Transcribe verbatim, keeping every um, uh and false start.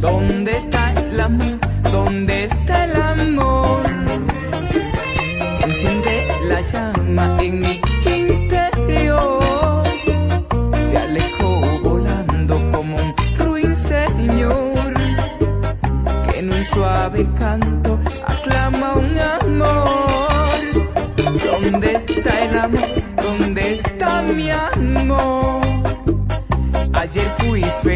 ¿Dónde está el amor? ¿Dónde está el amor? Enciende la llama en mi interior. Se alejó volando como un ruiseñor que en un suave canto aclama un amor. ¿Dónde está el amor? ¿Dónde está mi amor? Ayer fui feliz